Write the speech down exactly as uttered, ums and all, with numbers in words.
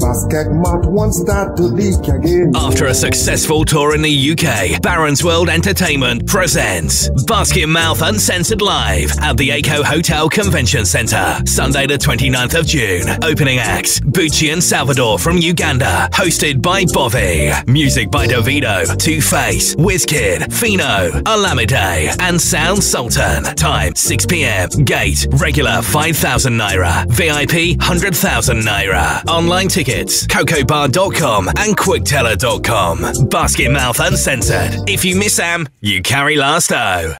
Basketmouth won't start to leak again. After a successful tour in the U K, Barron's World Entertainment presents Basketmouth Uncensored Live at the Aco Hotel Convention Centre, Sunday the twenty-ninth of June. Opening acts, Buchi and Salvador from Uganda, hosted by Bovi. Music by Davido, Tuface, Wizkid, Phyno, Olamide, and Soundsultan. Time, six p m. Gate, regular five thousand naira. V I P, one hundred thousand naira. Online tickets, coco bar dot com and quickteller dot com. Basketmouth Uncensored. If you miss Am, you carry last O.